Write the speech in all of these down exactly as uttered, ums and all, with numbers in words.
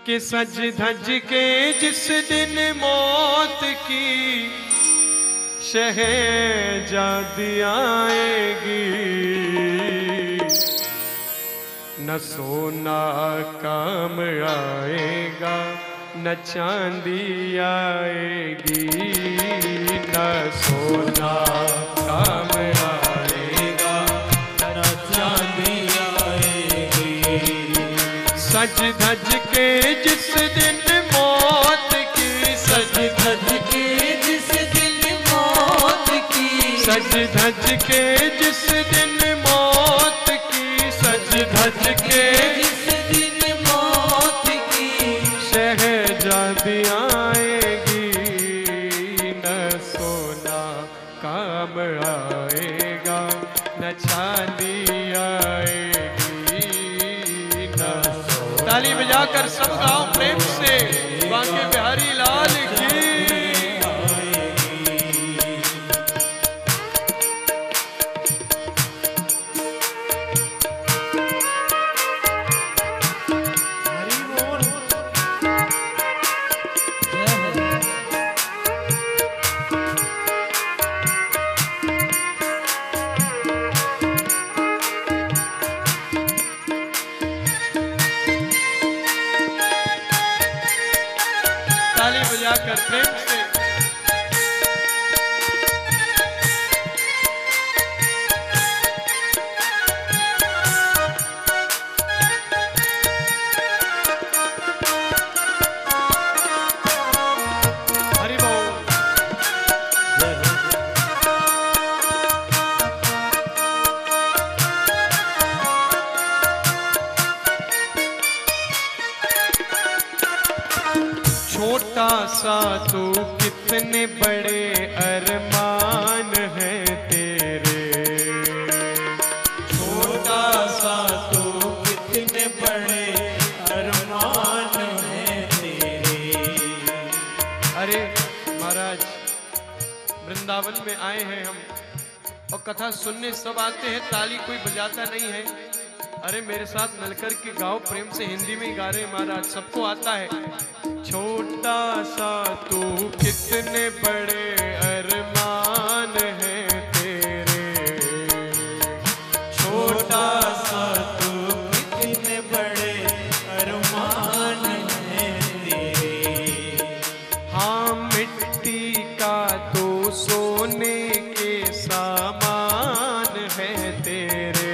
कि सज धज के जिस दिन मौत की शहजादी आएगी, न सोना काम आएगा न चांदी आएगी, न सोना काम आएगा न चांदी आएगी। सज धज के जिस दिन मौत की, सज धज के जिस दिन मौत की, सज धज के जिस दिन मौत की, सज धज के जिस दिन मौत की शहजादी आएगी, न सोना काम आएगा न चांदी आएगी, न सोना। ताली बजाकर सब गाओ प्रेम से बांके बिहारी लाल की। ताली बजाकर प्रेम से हरि बोल। छोटा सा तो कितने बड़े अरमान हैं तेरे, छोटा सा तो कितने बड़े अरमान हैं तेरे। अरे महाराज वृंदावन में आए हैं हम और कथा सुनने सब आते हैं, ताली कोई बजाता नहीं है। अरे मेरे साथ मिलकर के गाओ प्रेम से, हिंदी में ही गा रहे हैं महाराज, सबको आता है। छोटा सा तू कितने बड़े अरमान हैं तेरे, छोटा सा तो कितने बड़े अरमान हैं तेरे। हाँ मिट्टी का तो सोने के सामान है तेरे,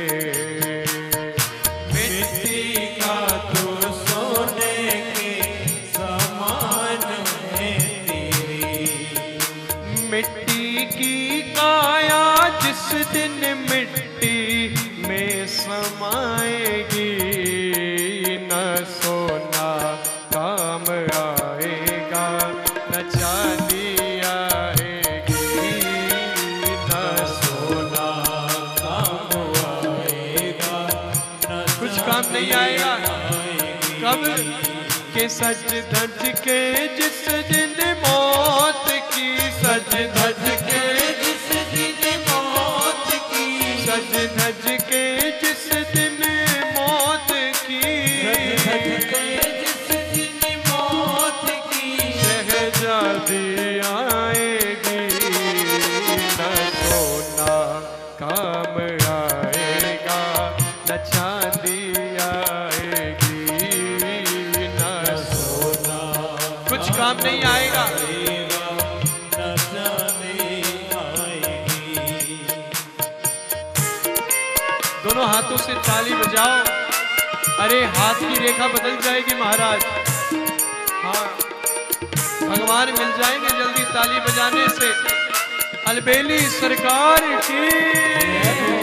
मिट्टी का तो सोने के समान है तेरे। मिट्टी की काया जिस दिन मिट्टी में समाएगी, न सोना काम आएगा न चांदी आएगी, न सोना काम आएगा न कुछ काम नहीं आएगा। कब के सज धज के जिस दिन मौत की, सज धज के जिस दिन मौत की, सज धज के जिस दिन मौत की, सज के जिस दिन मौत की शहजादी आएगी, न सोना काम आएगा न चांदी आएगी, न सोना कुछ काम नहीं आएगा। आएगा न जाने आएगी। दोनों हाथों से ताली बजाओ। अरे हाथ की रेखा बदल जाएगी महाराज। हाँ भगवान मिल जाएंगे जल्दी ताली बजाने से। अलबेली सरकार की।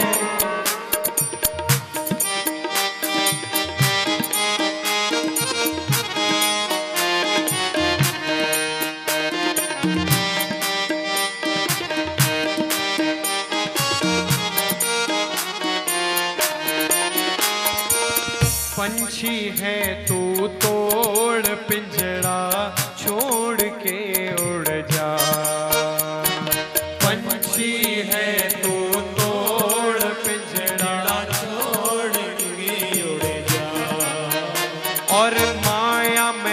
पंछी है तू तोड़ पिंजरा छोड़ के उड़ जा, पंछी है तू तोड़ पिंजरा छोड़ के उड़ जा। और माया में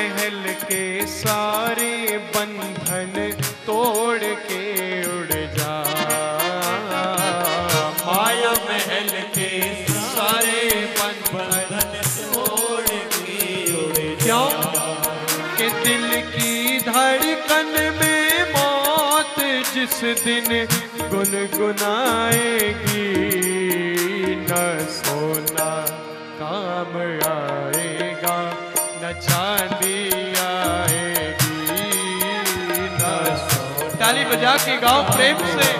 के सारे बंधन तोड़ के उड़ जा। माया महल के सारे बंधन तोड़ के उड़ क्यों कि दिल की धड़कन में मौत जिस दिन गुनगुनाएगी, न सोना काम आएगा न चांदी आएगी, न सोना। ताली बजा के गाओ प्रेम से।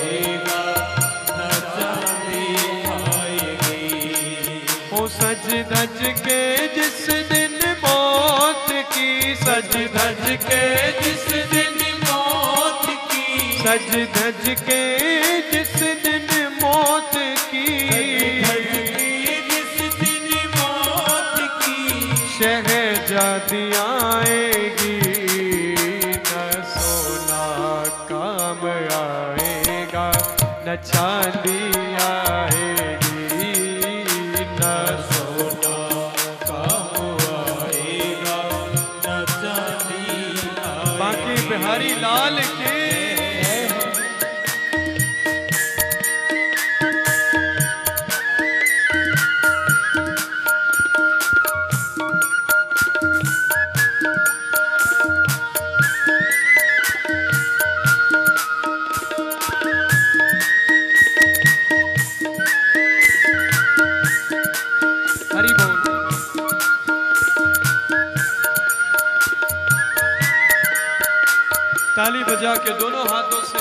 हो सज धज के जिस दिन मौत की, सज धज के जिस दिन मौत की, सज धज के जिस दिन मौत की, जिस दिन मौत की शहजादी आएगी, न सोना काम आएगा न चांदी आएगी, न सोना काम आएगा न चांदी आएगी। बाकी बिहारी लाल के हरि बोल। ताली बजा के दोनों हाथों से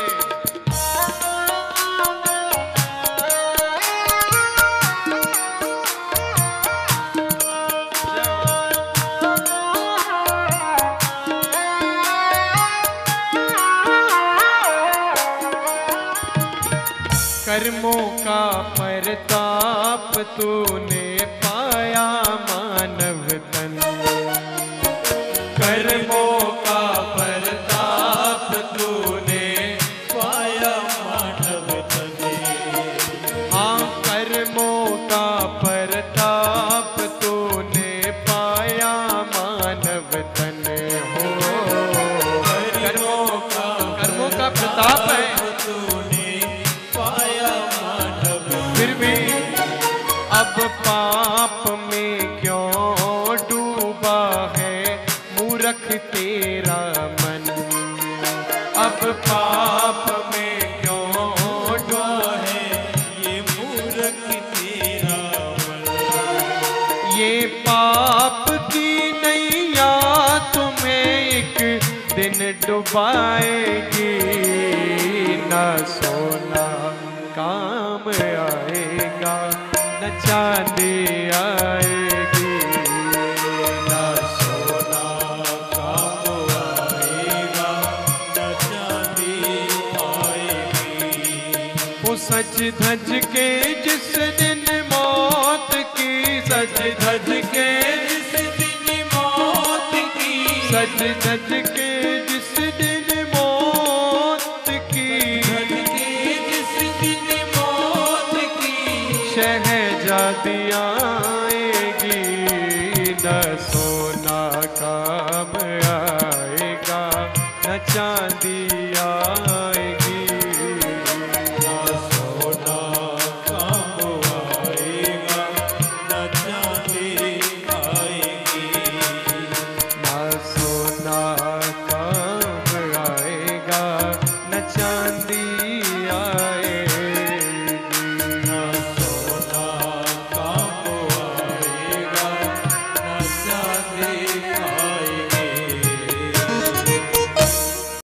कर्मों का परताप तूने पाया मानव तन, कर्मों का परताप तूने पाया मानव तने। हाँ कर्मों का परताप तूने पाया मानव तन हो। कर्मों का कर्मों का प्रताप है, फिर भी अब पाप में क्यों डूबा है मूर्ख तेरा मन, अब पाप में क्यों डूबा है ये मूर्ख तेरा मन। ये पाप की नैया तुम्हें एक दिन डुबाएगी, न सोना काम आएगा न चांदी आएगी, न सोना काम आएगा न चांदी आएगी। वो सज धज के जिस दिन मौत की, सज धज के जिस दिन मौत की, सज धज के जिस दिन मौत की, जिस दिन मौत की शहजादी आएगी, न सोना काम आएगा न चांदी